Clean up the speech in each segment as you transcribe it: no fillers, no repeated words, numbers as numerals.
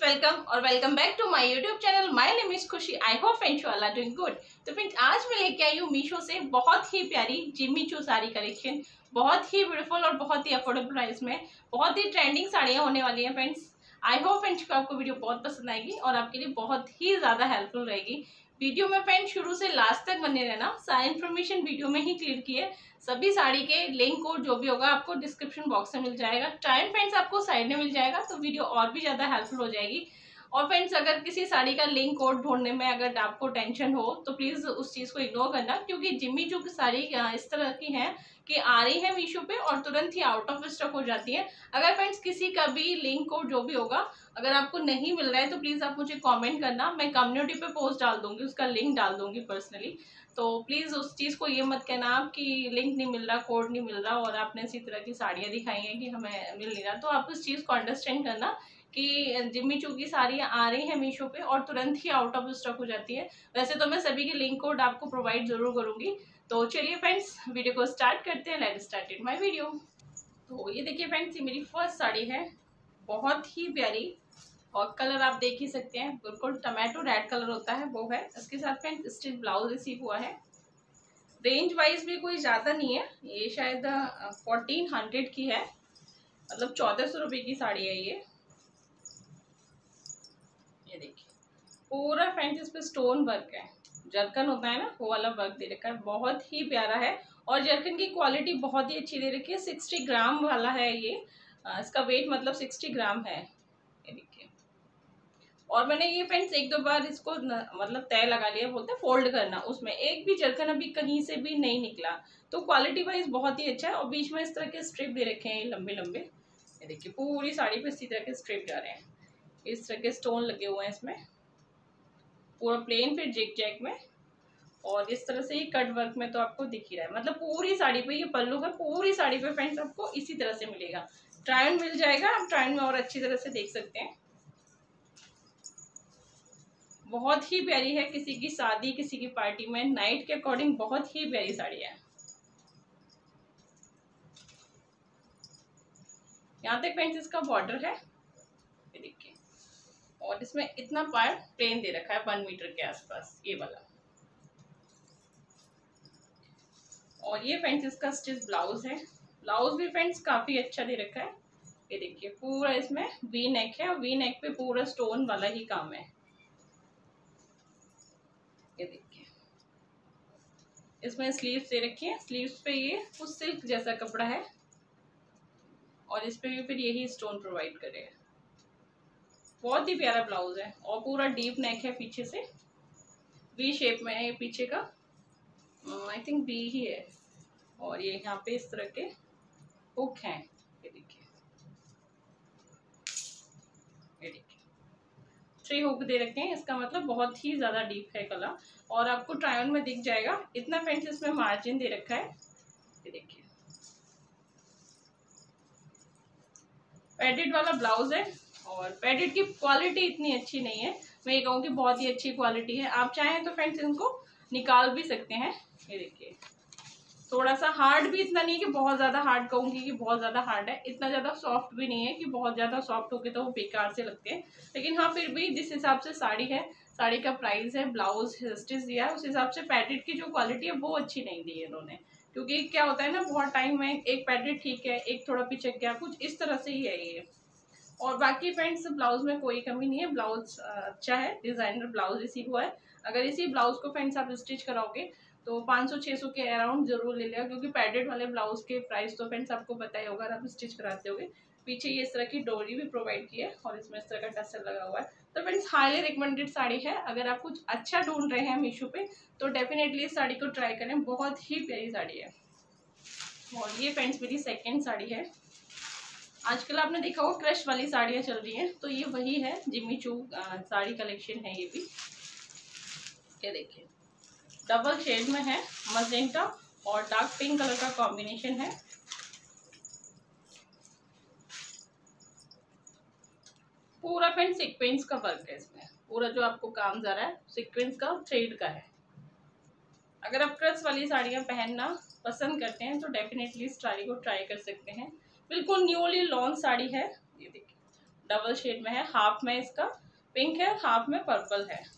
Welcome और welcome back to my YouTube channel. My name is Khushi. I hope friends you all are doing good. तो friends आज मैं लेके आई हूँ मीशो से बहुत ही प्यारी जिम्मी चू साड़ी कलेक्शन। बहुत ही ब्यूटीफुल और बहुत ही अफोर्डेबल प्राइस में बहुत ही ट्रेंडिंग साड़ियाँ होने वाली हैं फ्रेंड्स। आई होप फ्रेंड्स को आपको वीडियो बहुत पसंद आएगी और आपके लिए बहुत ही ज़्यादा हेल्पफुल रहेगी। वीडियो में फ्रेंड्स शुरू से लास्ट तक बने रहना। सारी इन्फॉर्मेशन वीडियो में ही क्लियर की है। सभी साड़ी के लिंक और जो भी होगा आपको डिस्क्रिप्शन बॉक्स में मिल जाएगा। टाइम फ्रेंड्स आपको साइड में मिल जाएगा तो वीडियो और भी ज़्यादा हेल्पफुल हो जाएगी। और फ्रेंड्स अगर किसी साड़ी का लिंक कोड ढूंढने में अगर आपको टेंशन हो तो प्लीज़ उस चीज़ को इग्नोर करना, क्योंकि जिम्मी चू की साड़ी इस तरह की है कि आ रही है मीशो पे और तुरंत ही आउट ऑफ स्टॉक हो जाती है। अगर फ्रेंड्स किसी का भी लिंक कोड जो भी होगा अगर आपको नहीं मिल रहा है तो प्लीज़ आप मुझे कमेंट करना। मैं कम्युनिटी पे पोस्ट डाल दूंगी, उसका लिंक डाल दूंगी पर्सनली। तो प्लीज़ उस चीज़ को ये मत कहना आप कि लिंक नहीं मिल रहा, कोड नहीं मिल रहा और आपने इसी तरह की साड़ियाँ दिखाई हैं कि हमें मिल नहीं रहा। तो आप उस चीज़ को अंडरस्टैंड करना कि जिम्मी चू की साड़ियाँ आ रही हैं मीशो पे और तुरंत ही आउट ऑफ स्टॉक हो जाती है। वैसे तो मैं सभी के लिंक कोड आपको प्रोवाइड जरूर करूँगी। तो चलिए फ्रेंड्स वीडियो को स्टार्ट करते हैं। Let's start my video. तो ये देखिए फ्रेंड्स, ये मेरी फर्स्ट साड़ी है, बहुत ही प्यारी और कलर आप देख ही सकते हैं, बिल्कुल टमाटो रेड कलर होता है वो है। इसके साथ फ्रेंड्स स्टिच ब्लाउज रिसीव हुआ है। रेंज वाइज भी कोई ज़्यादा नहीं है, ये शायद 1400 की है, मतलब 1400 रुपये की साड़ी है ये देखिए पूरा फ्रेंड्स इस पे स्टोन वर्क है, जरकन होता है ना वो वाला वर्क दे रखा है, बहुत ही प्यारा है। और जरकन की क्वालिटी बहुत ही अच्छी दे रखी है। 60 ग्राम वाला है ये, इसका वेट मतलब 60 ग्राम है ये देखिए। और मैंने ये फ्रेंड्स एक दो बार इसको मतलब तय लगा लिया, बोलते हैं फोल्ड करना, उसमें एक भी जरकन अभी कहीं से भी नहीं निकला। तो क्वालिटी वाइज बहुत ही अच्छा है। और बीच में इस तरह के स्ट्रिप दे रखे हैं लंबे लंबे, ये देखिए पूरी साड़ी पे इसी तरह के स्ट्रिप जा रहे हैं, इस तरह के स्टोन लगे हुए हैं इसमें, पूरा प्लेन फिर जिग जैग में। और इस तरह से ये कट वर्क में तो आपको दिख ही रहा है, मतलब पूरी साड़ी पे ये पल्लू है, पूरी साड़ी पे फ्रेंड्स आपको इसी तरह से मिलेगा। ट्राई ऑन मिल जाएगा, आप ट्राई ऑन में और अच्छी तरह से देख सकते हैं। बहुत ही प्यारी है, किसी की शादी किसी की पार्टी में नाइट के अकॉर्डिंग बहुत ही प्यारी साड़ी है। यहाँ तक फ्रेंड्स इसका बॉर्डर है ये देखिए, और इसमें इतना पार्ट प्लेन दे रखा है 1 मीटर के आसपास ये वाला। और ये फ्रेंड्स इसका स्टिच ब्लाउज है। ब्लाउज भी फ्रेंड्स काफी अच्छा दे रखा है, ये देखिए पूरा इसमें वी नेक है और वी नेक पे पूरा स्टोन वाला ही काम है ये देखिए। इसमें स्लीव्स दे रखी है, स्लीव्स पे ये कुछ सिल्क जैसा कपड़ा है और इस पे भी फिर यही स्टोन प्रोवाइड करे हैं। बहुत ही प्यारा ब्लाउज है और पूरा डीप नेक है, पीछे से वी शेप में है ये पीछे का, आई थिंक वी ही है। और ये यहाँ पे इस तरह के हुक हैं ये देखिए, ये देखिए 3 हुक दे रखे हैं, इसका मतलब बहुत ही ज्यादा डीप है गला और आपको ट्राई ऑन में दिख जाएगा। इतना फ्रेंड्स इसमें मार्जिन दे रखा है ये देखिए। पैडेड वाला ब्लाउज है और पैडेड की क्वालिटी इतनी अच्छी नहीं है, मैं ये कहूँ कि बहुत ही अच्छी क्वालिटी है। आप चाहें तो फ्रेंड्स इनको निकाल भी सकते हैं ये देखिए। थोड़ा सा हार्ड भी इतना नहीं है कि बहुत ज़्यादा हार्ड कहूँगी कि बहुत ज़्यादा हार्ड है, इतना ज़्यादा सॉफ्ट भी नहीं है कि बहुत ज़्यादा सॉफ्ट हो के तो वो बेकार से लगते हैं। लेकिन हाँ फिर भी जिस हिसाब से साड़ी है, साड़ी का प्राइस है, ब्लाउज स्टिच दिया है, उस हिसाब से पैडेड की जो क्वालिटी है वो अच्छी नहीं दी है इन्होंने। क्योंकि क्या होता है ना, बहुत टाइम में एक पैडेड ठीक है, एक थोड़ा पिचक गया, कुछ इस तरह से ही है ये। और बाकी फ्रेंड्स ब्लाउज में कोई कमी नहीं है, ब्लाउज अच्छा है, डिजाइनर ब्लाउज इसी हुआ है। अगर इसी ब्लाउज को फ्रेंड्स आप स्टिच कराओगे तो 500-600 के अराउंड जरूर ले लेगा, क्योंकि पैडेड वाले ब्लाउज के प्राइस तो फ्रेंड्स आपको पता ही होगा अगर आप स्टिच कराते होगे। पीछे ये इस तरह की डोरी भी प्रोवाइड की है और इसमें इस तरह का टसल लगा हुआ है। तो फ्रेंड्स हाईली रिकमेंडेड साड़ी है। अगर आप कुछ अच्छा ढूंढ रहे हैं मीशो पे तो डेफिनेटली इस साड़ी को ट्राई करें, बहुत ही प्यारी साड़ी है। और ये फ्रेंड्स मेरी सेकेंड साड़ी है। आजकल आपने देखा होगा क्रश वाली साड़ियाँ चल रही हैं, तो ये वही है, जिम्मी चू साड़ी कलेक्शन है ये भी। ये देखिए डबल शेड में है, मजेंटा और डार्क पिंक कलर का कॉम्बिनेशन है। पूरा फ्रेंड सीक्वेंस का वर्क है इसमें, पूरा जो आपको काम जा रहा है सीक्वेंस का थ्रेड का है। अगर आप क्रश वाली साड़ियाँ पहनना पसंद करते हैं तो डेफिनेटली इस साड़ी को ट्राई कर सकते हैं। बिल्कुल न्यूली लॉन्च साड़ी है ये देखिए, डबल शेड में है, हाफ में इसका पिंक है, हाफ में पर्पल है।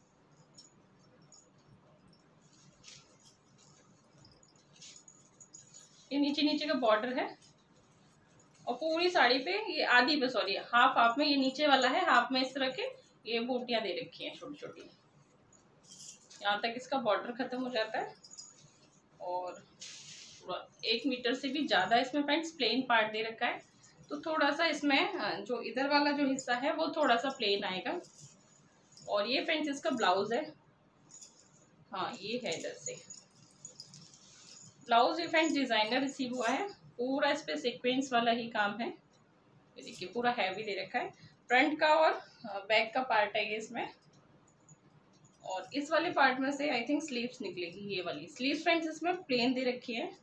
ये नीचे नीचे का बॉर्डर है और पूरी साड़ी पे ये आधी पे, सॉरी हाफ हाफ में, ये नीचे वाला है, हाफ में इस तरह के ये बूटियां दे रखी हैं छोटी छोटी। यहाँ तक इसका बॉर्डर खत्म हो जाता है और पूरा 1 मीटर से भी ज्यादा इसमें फ्रेंड्स प्लेन पार्ट दे रखा है। तो थोड़ा सा इसमें जो इधर वाला जो हिस्सा है वो थोड़ा सा प्लेन आएगा। और ये फ्रेंड्स इसका ब्लाउज है, हाँ ये है इधर से ब्लाउज। ये फ्रेंड्स डिजाइनर रिसीव हुआ है, पूरा इस पे सीक्वेंस वाला ही काम है। ये देखिए पूरा हैवी दे रखा है। फ्रंट का और बैक का पार्ट है ये इसमें। और इस वाले पार्ट में से आई थिंक स्लीव्स निकलेगी, ये वाली स्लीव्स फ्रेंड्स इसमें प्लेन दे रखी है।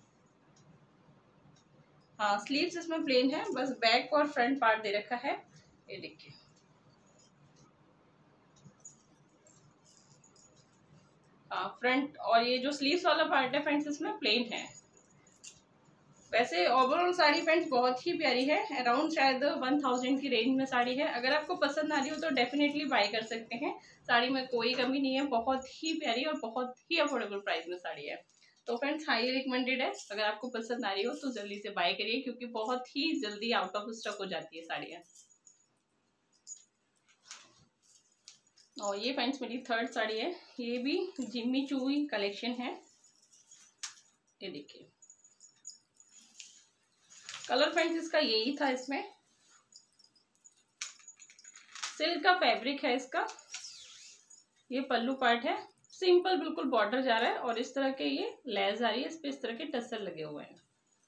हाँ स्लीव्स इसमें प्लेन है, बस बैक और फ्रंट पार्ट दे रखा है। ये देखिए फ्रंट और ये जो स्लीव्स वाला पार्ट है फ्रेंड्स इसमें प्लेन है। वैसे ओवरऑल साड़ी फ्रेंड्स बहुत ही प्यारी है, अराउंड शायद 1000 की रेंज में साड़ी है। अगर आपको पसंद आ रही हो तो डेफिनेटली बाय कर सकते हैं। साड़ी में कोई कमी नहीं है, बहुत ही प्यारी और बहुत ही अफोर्डेबल प्राइस में साड़ी है। तो फ्रेंड्स हाईली रिकमेंडेड है, अगर आपको पसंद आ रही हो तो जल्दी से बाय करिए क्योंकि बहुत ही जल्दी आउट ऑफ स्टॉक हो जाती है साड़ियाँ। और ये फ्रेंड्स मेरी थर्ड साड़ी है, ये भी जिम्मी चूई कलेक्शन है। ये देखिए कलर फ्रेंड्स इसका यही था, इसमें सिल्क का फैब्रिक है इसका। ये पल्लू पार्ट है, सिंपल बिल्कुल बॉर्डर जा रहा है और इस तरह के ये लेस आ रही है, इस पे इस तरह के टसल लगे हुए हैं।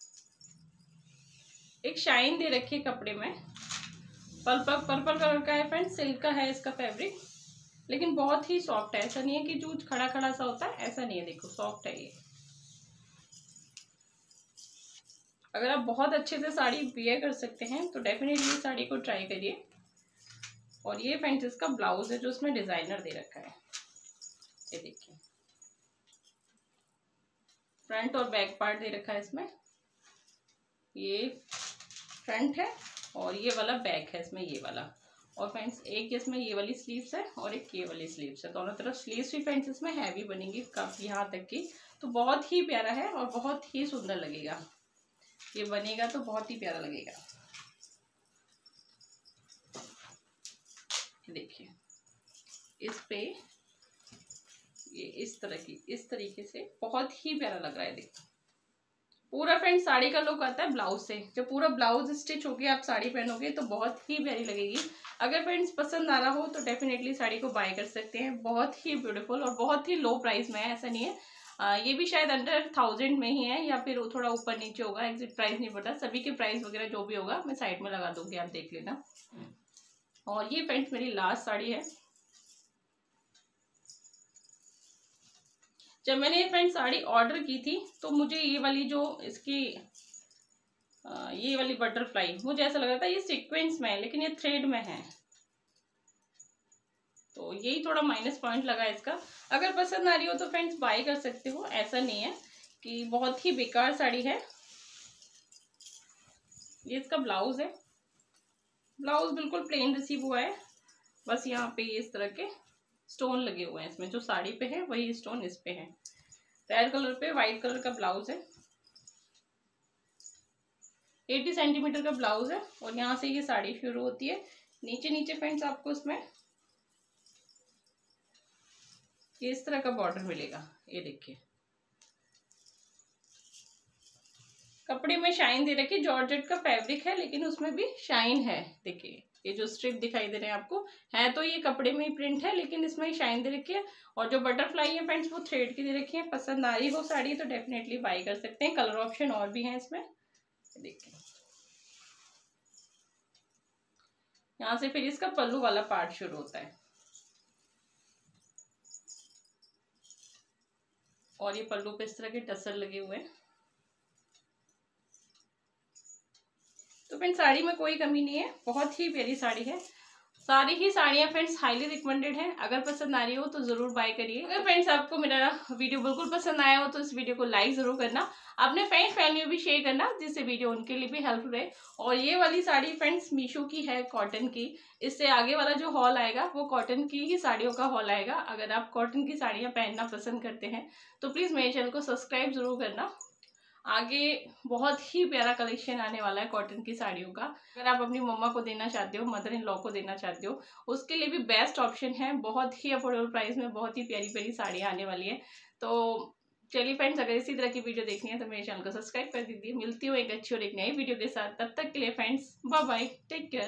एक शाइन दे रखी है कपड़े में, पर्पल कलर का है फ्रेंड्स, सिल्क का है इसका फैब्रिक, लेकिन बहुत ही सॉफ्ट है। ऐसा नहीं है कि जूझ खड़ा खड़ा सा होता है, ऐसा नहीं है, देखो सॉफ्ट है ये। अगर आप बहुत अच्छे से साड़ी वियर कर सकते हैं तो डेफिनेटली साड़ी को ट्राई करिए। और ये फ्रेंड्स इसका ब्लाउज है जो इसमें डिजाइनर दे रखा है। ये देखिए फ्रंट और बैक पार्ट दे रखा है इसमें। ये फ्रंट है और ये वाला बैक है इसमें, ये वाला। और फ्रेंड्स एक इसमें ये वाली स्लीव्स है और एक ये वाली स्लीव्स है, दोनों तरफ स्लीव्स भी फ्रेंड्स इसमें हैवी बनेंगी काफी यहाँ तक की। तो बहुत ही प्यारा है और बहुत ही सुंदर लगेगा, ये बनेगा तो बहुत ही प्यारा लगेगा। देखिए इस पे ये इस तरह की, इस तरीके से बहुत ही प्यारा लग रहा है। देखो पूरा फ्रेंड साड़ी का लुक आता है ब्लाउज से, जब पूरा ब्लाउज स्टिच होके आप साड़ी पहनोगे तो बहुत ही प्यारी लगेगी। अगर फ्रेंड्स पसंद आ रहा हो तो डेफिनेटली साड़ी को बाय कर सकते हैं, बहुत ही ब्यूटीफुल और बहुत ही लो प्राइस में है, ऐसा नहीं है। ये भी शायद अंडर 1000 में ही है या फिर थोड़ा ऊपर नीचे होगा, एग्जैक्ट प्राइस नहीं पता। सभी के प्राइस वगैरह जो भी होगा मैं साइड में लगा दूंगी, आप देख लेना। और ये फ्रेंड्स मेरी लास्ट साड़ी है। जब मैंने ये फ्रेंड साड़ी ऑर्डर की थी तो मुझे ये वाली जो इसकी ये वाली बटरफ्लाई, मुझे ऐसा लग रहा था ये सीक्वेंस में है लेकिन ये थ्रेड में है, तो यही थोड़ा माइनस पॉइंट लगा इसका। अगर पसंद आ रही हो तो फ्रेंड्स बाय कर सकते हो, ऐसा नहीं है कि बहुत ही बेकार साड़ी है। ये इसका ब्लाउज है, ब्लाउज बिल्कुल प्लेन रिसीव हुआ है, बस यहाँ पे इस तरह के स्टोन लगे हुए हैं इसमें, जो साड़ी पे है वही स्टोन इस पे है। रेड कलर पे व्हाइट कलर का ब्लाउज है, 80 सेंटीमीटर का ब्लाउज है और यहाँ से ये साड़ी शुरू होती है। नीचे नीचे फ्रेंड्स आपको इसमें ये इस तरह का बॉर्डर मिलेगा। ये देखिए कपड़े में शाइन दे रखी, जॉर्जेट का फैब्रिक है लेकिन उसमें भी शाइन है। देखिए ये जो स्ट्रिप दिखाई दे रहे हैं आपको, है तो ये कपड़े में ही प्रिंट है लेकिन इसमें शाइन दे रखी है। और जो बटरफ्लाई है फ्रेंड्स वो थ्रेड की दे रखी है। पसंद आ रही हो साड़ी तो डेफिनेटली बाय कर सकते हैं। कलर ऑप्शन और भी है इसमें, देखिए यहाँ से फिर इसका पल्लू वाला पार्ट शुरू होता है और ये पल्लू पे इस तरह के टसल लगे हुए हैं। तो फ्रेंड साड़ी में कोई कमी नहीं है, बहुत ही प्यारी साड़ी है। सारी ही साड़ियाँ फ्रेंड्स हाईली रिकमेंडेड है, अगर पसंद आ रही हो तो जरूर बाय करिए। अगर फ्रेंड्स आपको मेरा वीडियो बिल्कुल पसंद आया हो तो इस वीडियो को लाइक जरूर करना, अपने फ्रेंड फैमिली में भी शेयर करना, जिससे वीडियो उनके लिए भी हेल्पफुल रहे। और ये वाली साड़ी फ्रेंड्स मीशो की है, कॉटन की। इससे आगे वाला जो हॉल आएगा वो कॉटन की ही साड़ियों का हॉल आएगा। अगर आप कॉटन की साड़ियाँ पहनना पसंद करते हैं तो प्लीज़ मेरे चैनल को सब्सक्राइब जरूर करना। आगे बहुत ही प्यारा कलेक्शन आने वाला है कॉटन की साड़ियों का। अगर आप अपनी मम्मा को देना चाहते हो, मदर इन लॉ को देना चाहते हो, उसके लिए भी बेस्ट ऑप्शन है। बहुत ही अफोर्डेबल प्राइस में बहुत ही प्यारी प्यारी साड़ियाँ आने वाली है। तो चलिए फ्रेंड्स, अगर इसी तरह की वीडियो देखनी है तो मेरे चैनल को सब्सक्राइब कर दीजिए। मिलती हूँ एक अच्छी और एक नई वीडियो के साथ। तब तक के लिए friends bye bye, take care.